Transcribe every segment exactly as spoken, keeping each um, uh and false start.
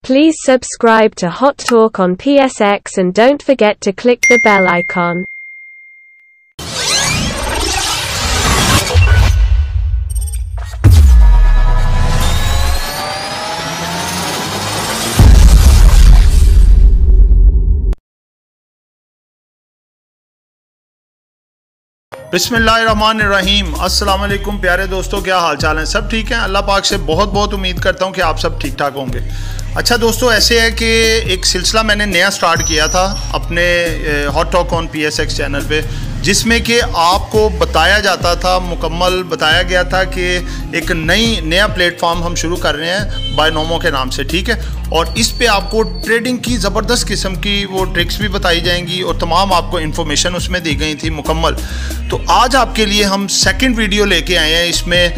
Please subscribe to Hot Talk on P S X and don't forget to click the bell icon. बिस्मिल्लाहिर्रहमानिर्रहीम। अस्सलाम वालेकुम प्यारे दोस्तों, क्या हाल चाल है? सब ठीक है? अल्लाह पाक से बहुत बहुत उम्मीद करता हूँ कि आप सब ठीक ठाक होंगे। अच्छा दोस्तों, ऐसे है कि एक सिलसिला मैंने नया स्टार्ट किया था अपने hot talk on P S X channel पे, जिसमें कि आपको बताया जाता था, मुकम्मल बताया गया था कि एक नई नया प्लेटफॉर्म हम शुरू कर रहे हैं बायनोमो के नाम से, ठीक है। और इस पे आपको ट्रेडिंग की ज़बरदस्त किस्म की वो ट्रिक्स भी बताई जाएंगी और तमाम आपको इन्फॉर्मेशन उसमें दी गई थी मुकम्मल। तो आज आपके लिए हम सेकंड वीडियो लेके आए हैं इसमें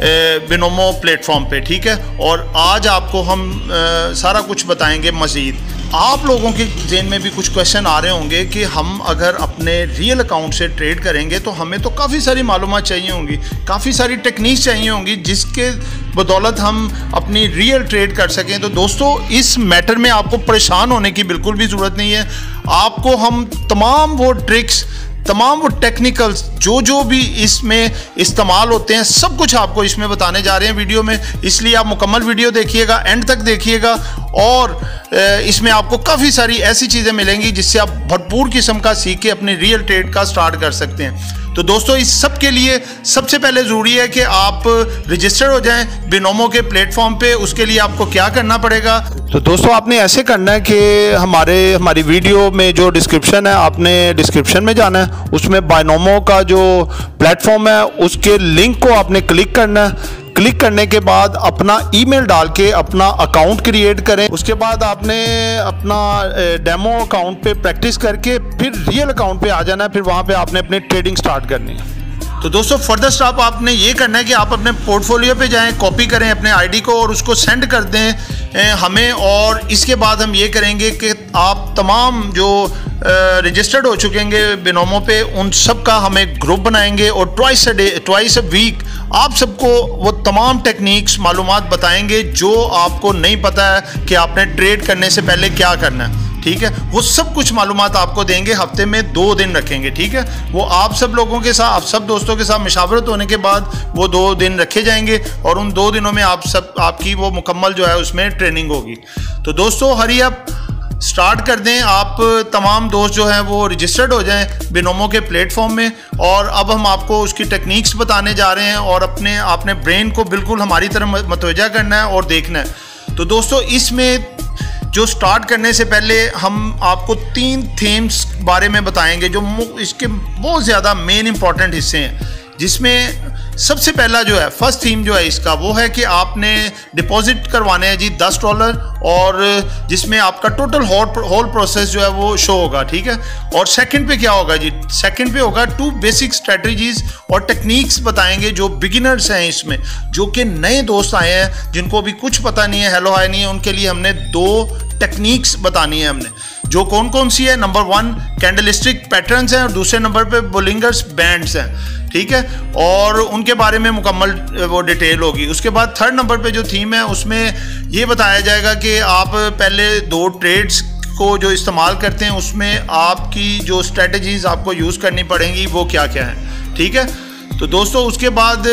बिनोमो प्लेटफॉर्म पे, ठीक है। और आज आपको हम आ, सारा कुछ बताएंगे मज़ीद। आप लोगों के जहन में भी कुछ क्वेश्चन आ रहे होंगे कि हम अगर अपने रियल अकाउंट से ट्रेड करेंगे तो हमें तो काफ़ी सारी मालूमात चाहिए होंगी, काफ़ी सारी टेक्निक्स चाहिए होंगी जिसके बदौलत हम अपनी रियल ट्रेड कर सकें। तो दोस्तों, इस मैटर में आपको परेशान होने की बिल्कुल भी ज़रूरत नहीं है। आपको हम तमाम वो ट्रिक्स, तमाम वो टेक्निकल्स जो जो भी इसमें इस्तेमाल होते हैं, सब कुछ आपको इसमें बताने जा रहे हैं वीडियो में। इसलिए आप मुकम्मल वीडियो देखिएगा, एंड तक देखिएगा, और इसमें आपको काफ़ी सारी ऐसी चीज़ें मिलेंगी जिससे आप भरपूर किस्म का सीख के अपनी रियल ट्रेड का स्टार्ट कर सकते हैं। तो दोस्तों, इस सब के लिए सबसे पहले ज़रूरी है कि आप रजिस्टर हो जाएं बिनोमो के प्लेटफॉर्म पे। उसके लिए आपको क्या करना पड़ेगा? तो दोस्तों, आपने ऐसे करना है कि हमारे हमारी वीडियो में जो डिस्क्रिप्शन है, आपने डिस्क्रिप्शन में जाना है, उसमें बायनोमो का जो प्लेटफॉर्म है उसके लिंक को आपने क्लिक करना है। क्लिक करने के बाद अपना ईमेल डाल के अपना अकाउंट क्रिएट करें। उसके बाद आपने अपना डेमो अकाउंट पे प्रैक्टिस करके फिर रियल अकाउंट पे आ जाना है। फिर वहाँ पे आपने अपनी ट्रेडिंग स्टार्ट करनी है। तो दोस्तों, फर्दर स्टेप आपने ये करना है कि आप अपने पोर्टफोलियो पे जाएं, कॉपी करें अपने आईडी को और उसको सेंड कर दें हमें। और इसके बाद हम ये करेंगे कि आप तमाम जो रजिस्टर्ड हो चुकेंगे बिनोमो पे, उन सब का हम एक ग्रुप बनाएंगे और twice a day twice a week आप सबको वो तमाम टेक्निक्स मालूमात बताएंगे जो आपको नहीं पता है कि आपने ट्रेड करने से पहले क्या करना है, ठीक है। वो सब कुछ मालूमात आपको देंगे। हफ्ते में दो दिन रखेंगे, ठीक है। वो आप सब लोगों के साथ, आप सब दोस्तों के साथ मशावरत होने के बाद वो दो दिन रखे जाएंगे और उन दो दिनों में आप सब आपकी वो मुकम्मल जो है उसमें ट्रेनिंग होगी। तो दोस्तों, हरी अप स्टार्ट कर दें। आप तमाम दोस्त जो हैं वो रजिस्टर्ड हो जाएं बिनोमो के प्लेटफॉर्म में। और अब हम आपको उसकी टेक्निक्स बताने जा रहे हैं और अपने आपने ब्रेन को बिल्कुल हमारी तरफ मतवज्जा करना है और देखना है। तो दोस्तों, इसमें जो स्टार्ट करने से पहले हम आपको तीन थीम्स बारे में बताएंगे जो इसके बहुत ज़्यादा मेन इंपॉर्टेंट हिस्से हैं, जिसमें सबसे पहला जो है फर्स्ट थीम जो है इसका, वो है कि आपने डिपॉजिट करवाने हैं जी दस डॉलर, और जिसमें आपका टोटल होल प्रोसेस जो है वो शो होगा, ठीक है। और सेकंड पे क्या होगा जी? सेकंड पे होगा टू बेसिक स्ट्रेटजीज और टेक्निक्स बताएंगे जो बिगिनर्स हैं इसमें, जो कि नए दोस्त आए हैं जिनको अभी कुछ पता नहीं है, हेलो हाय नहीं है, उनके लिए हमने दो टेक्निक्स बतानी है हमने, जो कौन कौन सी है। नंबर वन कैंडलस्टिक पैटर्न्स हैं और दूसरे नंबर पे बोलिंगर्स बैंड्स हैं, ठीक है। और उनके बारे में मुकम्मल वो डिटेल होगी। उसके बाद थर्ड नंबर पे जो थीम है उसमें ये बताया जाएगा कि आप पहले दो ट्रेड्स को जो इस्तेमाल करते हैं उसमें आपकी जो स्ट्रेटजीज आपको यूज़ करनी पड़ेंगी वो क्या क्या है, ठीक है। तो दोस्तों, उसके बाद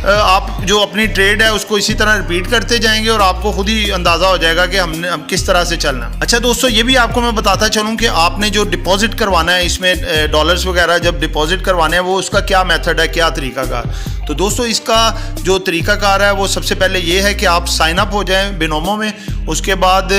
आप जो अपनी ट्रेड है उसको इसी तरह रिपीट करते जाएंगे और आपको खुद ही अंदाज़ा हो जाएगा कि हमने हम किस तरह से चलना है। अच्छा दोस्तों, ये भी आपको मैं बताता चलूँ कि आपने जो डिपॉजिट करवाना है इसमें डॉलर्स वगैरह जब डिपॉजिट करवाने हैं वो उसका क्या मेथड है, क्या तरीकाकार। तो दोस्तों, इसका जो तरीकाकार है वो सबसे पहले ये है कि आप साइन अप हो जाएँ बिनोमो में। उसके बाद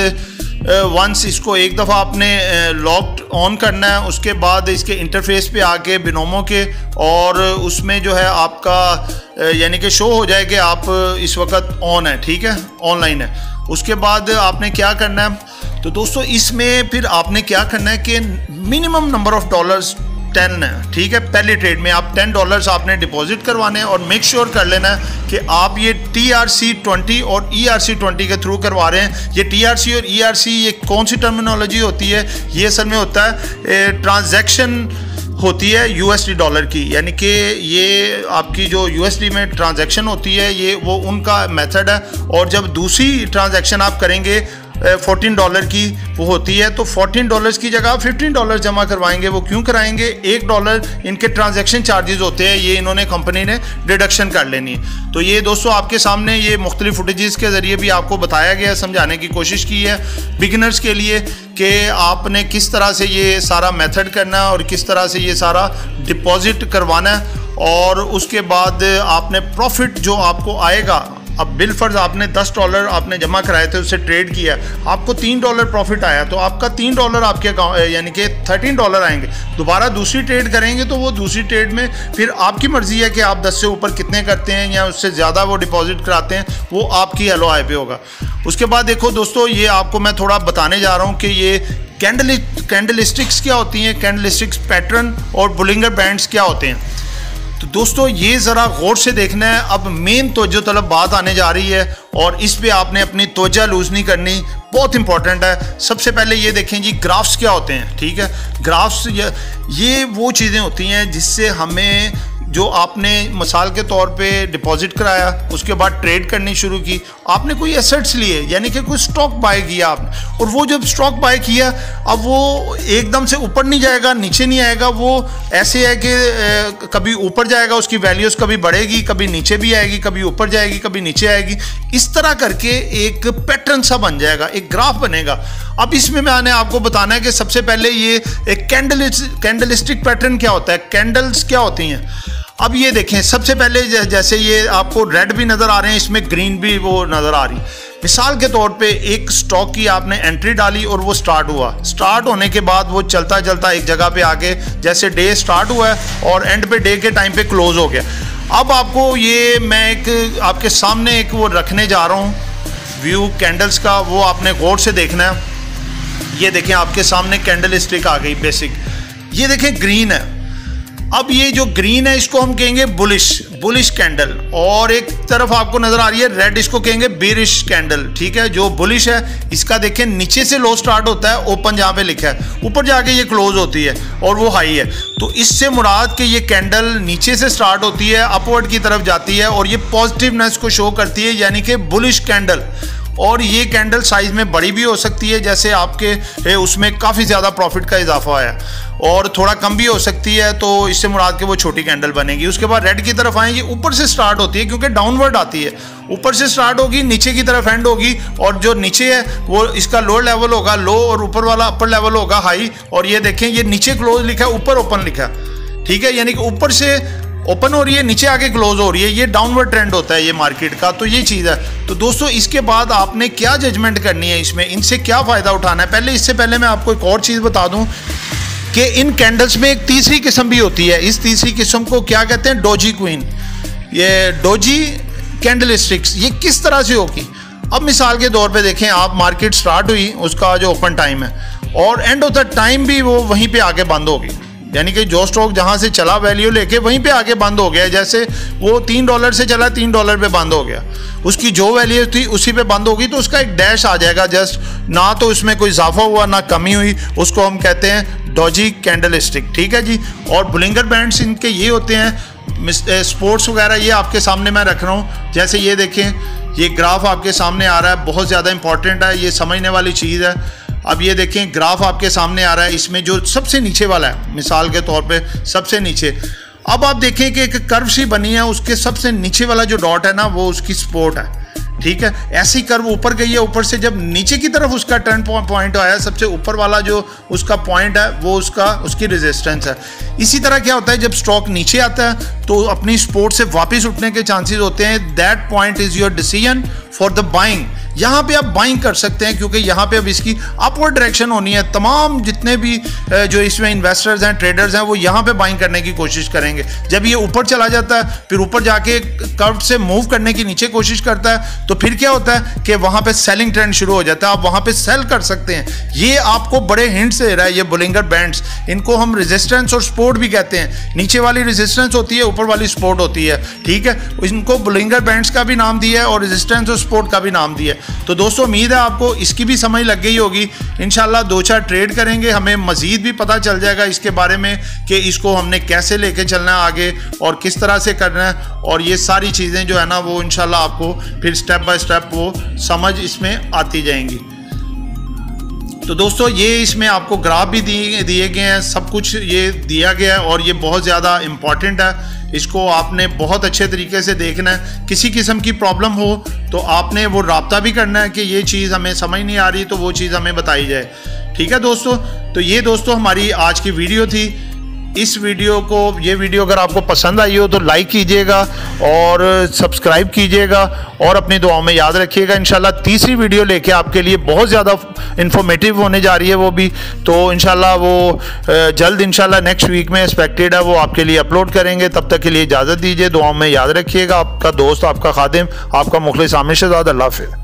वंस इसको एक दफ़ा आपने लॉक्ड ऑन करना है, उसके बाद इसके इंटरफेस पे आके बिनोमो के, और उसमें जो है आपका यानी कि शो हो जाए कि आप इस वक्त ऑन है, ठीक है, ऑनलाइन है। उसके बाद आपने क्या करना है? तो दोस्तों, इसमें फिर आपने क्या करना है कि minimum number of dollars ten है, ठीक है। पहली ट्रेड में आप टेन डॉलर्स आपने डिपॉजिट करवाने हैं और मेक श्योर कर लेना है कि आप ये टी आर सी ट्वेंटी और ई आर सी ट्वेंटी के थ्रू करवा रहे हैं। ये टी आर सी और ई आर सी ये कौन सी टर्मिनोलॉजी होती है? ये असल में होता है ट्रांजैक्शन होती है यूएसडी डॉलर की, यानी कि ये आपकी जो यूएसडी में ट्रांजैक्शन होती है ये वो उनका मेथड है। और जब दूसरी ट्रांजैक्शन आप करेंगे फोर्टीन डॉलर की वो होती है, तो फोर्टीन डॉलर्स की जगह फिफ्टीन डॉलर जमा करवाएंगे। वो क्यों कराएंगे? एक डॉलर इनके ट्रांजैक्शन चार्जेस होते हैं, ये इन्होंने कंपनी ने डिडक्शन कर लेनी है। तो ये दोस्तों आपके सामने ये मुख्तलिफ फुटेजेस के ज़रिए भी आपको बताया गया, समझाने की कोशिश की है बिगिनर्स के लिए कि आपने किस तरह से ये सारा मेथड करना है और किस तरह से ये सारा डिपॉजिट करवाना है, और उसके बाद आपने प्रॉफिट जो आपको आएगा, अब बिल फर्ज आपने दस डॉलर आपने जमा कराए थे, उससे ट्रेड किया, आपको तीन डॉलर प्रॉफिट आया, तो आपका तीन डॉलर आपके अकाउंट यानी कि थर्टीन डॉलर आएंगे। दोबारा दूसरी ट्रेड करेंगे तो वो दूसरी ट्रेड में फिर आपकी मर्ज़ी है कि आप दस से ऊपर कितने करते हैं या उससे ज़्यादा वो डिपॉजिट कराते हैं, वो आपकी एल ओ आई पे होगा। उसके बाद देखो दोस्तों, ये आपको मैं थोड़ा बताने जा रहा हूँ कि ये कैंडल कैंडलस्टिक्स क्या होती हैं, कैंडलस्टिक्स पैटर्न और बुलिंगर बैंड्स क्या होते हैं। तो दोस्तों ये ज़रा गौर से देखना है। अब मेन तवज्जो तलब बात आने जा रही है और इस पे आपने अपनी तवज्जो लूज़ नहीं करनी, बहुत इंपॉर्टेंट है। सबसे पहले ये देखें जी, ग्राफ्स क्या होते हैं, ठीक है। ग्राफ्स ये, ये वो चीज़ें होती हैं जिससे हमें, जो आपने मिसाल के तौर पे डिपॉजिट कराया, उसके बाद ट्रेड करनी शुरू की, आपने कोई एसेट्स लिए यानी कि कोई स्टॉक बाय किया आपने, और वो जब स्टॉक बाय किया, अब वो एकदम से ऊपर नहीं जाएगा, नीचे नहीं आएगा, वो ऐसे है कि कभी ऊपर जाएगा, उसकी वैल्यूज़ कभी बढ़ेगी, कभी नीचे भी आएगी, कभी ऊपर जाएगी, कभी नीचे आएगी। इस तरह करके एक पैटर्न सा बन जाएगा, एक ग्राफ बनेगा। अब इसमें मैंने आपको बताना है कि सबसे पहले ये एक कैंडल कैंडलिस्टिक पैटर्न क्या होता है, कैंडल्स क्या होती हैं। अब ये देखें, सबसे पहले जैसे ये आपको रेड भी नज़र आ रहे हैं, इसमें ग्रीन भी वो नज़र आ रही। मिसाल के तौर पे एक स्टॉक की आपने एंट्री डाली और वो स्टार्ट हुआ, स्टार्ट होने के बाद वो चलता चलता एक जगह पे आके, जैसे डे स्टार्ट हुआ है और एंड पे डे के टाइम पे क्लोज हो गया। अब आपको ये मैं एक आपके सामने एक वो रखने जा रहा हूँ व्यू कैंडल्स का, वो आपने गौर से देखना है। ये देखें आपके सामने कैंडल स्टिक आ गई बेसिक, ये देखें ग्रीन है। अब ये जो ग्रीन है इसको हम कहेंगे बुलिश बुलिश कैंडल, और एक तरफ आपको नजर आ रही है रेड, इसको कहेंगे बेरिश कैंडल, ठीक है। जो बुलिश है इसका देखें नीचे से लो स्टार्ट होता है, ओपन जहाँ पे लिखा है, ऊपर जाके ये क्लोज होती है और वो हाई है। तो इससे मुराद कि ये कैंडल नीचे से स्टार्ट होती है, अपवर्ड की तरफ जाती है और ये पॉजिटिवनेस को शो करती है, यानी कि बुलिश कैंडल। और ये कैंडल साइज में बड़ी भी हो सकती है, जैसे आपके उसमें काफ़ी ज़्यादा प्रॉफिट का इजाफा है, और थोड़ा कम भी हो सकती है, तो इससे मुराद के वो छोटी कैंडल बनेगी। उसके बाद रेड की तरफ आएंगे, ऊपर से स्टार्ट होती है क्योंकि डाउनवर्ड आती है, ऊपर से स्टार्ट होगी, नीचे की तरफ एंड होगी, और जो नीचे है वो इसका लोअर लेवल होगा लो, और ऊपर वाला अपर लेवल होगा हाई। और ये देखें, ये नीचे क्लोज लिखा है, ऊपर ओपन लिखा है, ठीक है, यानी कि ऊपर से ओपन हो रही है, नीचे आके क्लोज हो रही है। ये डाउनवर्ड ट्रेंड होता है ये मार्केट का, तो ये चीज़ है। तो दोस्तों इसके बाद आपने क्या जजमेंट करनी है इसमें, इनसे क्या फ़ायदा उठाना है। पहले इससे पहले मैं आपको एक और चीज़ बता दूं कि इन कैंडल्स में एक तीसरी किस्म भी होती है। इस तीसरी किस्म को क्या कहते हैं, डोजी क्वीन। ये डोजी कैंडलस्टिक्स ये किस तरह से होगी। अब मिसाल के तौर पे देखें आप, मार्केट स्टार्ट हुई, उसका जो ओपन टाइम है और एंड ऑफ द टाइम भी वो वहीं पे आके बंद होगी, यानी कि जो स्टॉक जहां से चला वैल्यू लेके वहीं पे आके बंद हो गया। जैसे वो तीन डॉलर से चला, तीन डॉलर पे बंद हो गया, उसकी जो वैल्यू थी उसी पे बंद होगी, तो उसका एक डैश आ जाएगा जस्ट, ना तो उसमें कोई इजाफा हुआ ना कमी हुई, उसको हम कहते हैं डॉजी कैंडलस्टिक, ठीक है जी। और बुलिंगर बैंड्स इनके ये होते हैं, स्पोर्ट्स वगैरह ये आपके सामने मैं रख रहा हूँ। जैसे ये देखें, ये ग्राफ आपके सामने आ रहा है, बहुत ज़्यादा इंपॉर्टेंट है, ये समझने वाली चीज़ है। अब ये देखें ग्राफ आपके सामने आ रहा है, इसमें जो सबसे नीचे वाला है, मिसाल के तौर पे सबसे नीचे, अब आप देखें कि एक कर्व सी बनी है, उसके सबसे नीचे वाला जो डॉट है ना, वो उसकी सपोर्ट है, ठीक है। ऐसी कर्व ऊपर गई है, ऊपर से जब नीचे की तरफ उसका टर्न पॉइंट आया, सबसे ऊपर वाला जो उसका पॉइंट है वो उसका उसकी रेजिस्टेंस है। इसी तरह क्या होता है, जब स्टॉक नीचे आता है तो अपनी सपोर्ट से वापस उठने के चांसेस होते हैं। That point is your decision for the buying. यहाँ पे आप बाइंग कर सकते हैं क्योंकि यहाँ पे अब इसकी अपवर्ड डायरेक्शन होनी है। तमाम जितने भी जो इसमें इन्वेस्टर्स हैं, ट्रेडर्स हैं, वो यहाँ पे बाइंग करने की कोशिश करेंगे। जब ये ऊपर चला जाता है, फिर ऊपर जाके कर्व से मूव करने की नीचे कोशिश करता है, तो फिर क्या होता है कि वहाँ पे सेलिंग ट्रेंड शुरू हो जाता है, आप वहाँ पे सेल कर सकते हैं। ये आपको बड़े हिंट्स दे रहा है ये बुलिंगर बैंड्स। इनको हम रेजिस्टेंस और सपोर्ट भी कहते हैं। नीचे वाली रेजिस्टेंस होती है, ऊपर वाली सपोर्ट होती है, ठीक है। इनको बुलिंगर बैंड्स का भी नाम दिया है और रेजिस्टेंस और सपोर्ट का भी नाम दिया है। तो दोस्तों उम्मीद है आपको इसकी भी समझ लग गई होगी। इंशाल्लाह दो चार ट्रेड करेंगे, हमें मजीद भी पता चल जाएगा इसके बारे में कि इसको हमने कैसे लेके चलना है आगे और किस तरह से करना है। और ये सारी चीज़ें जो है ना, वो इंशाल्लाह आपको फिर स्टेप बाय स्टेप वो समझ इसमें आती जाएंगी। तो दोस्तों ये इसमें आपको ग्राफ भी दिए दिए गए हैं, सब कुछ ये दिया गया है और ये बहुत ज़्यादा इम्पॉर्टेंट है। इसको आपने बहुत अच्छे तरीके से देखना है। किसी किस्म की प्रॉब्लम हो तो आपने वो राब्ता भी करना है कि ये चीज़ हमें समझ नहीं आ रही तो वो चीज़ हमें बताई जाए। ठीक है दोस्तों, तो ये दोस्तों हमारी आज की वीडियो थी। इस वीडियो को ये वीडियो अगर आपको पसंद आई हो तो लाइक कीजिएगा और सब्सक्राइब कीजिएगा और अपनी दुआओं में याद रखिएगा। इंशाल्लाह तीसरी वीडियो लेके आपके लिए बहुत ज़्यादा इंफॉर्मेटिव होने जा रही है वो भी, तो इंशाल्लाह वो जल्द इंशाल्लाह नेक्स्ट वीक में एक्सपेक्टेड है वो आपके लिए अपलोड करेंगे। तब तक के लिए इजाज़त दीजिए, दुआओं में याद रखिएगा। आपका दोस्त, आपका खादिम, आपका मुखलिस आमिर शहजाद। अल्लाह हाफ़िज़।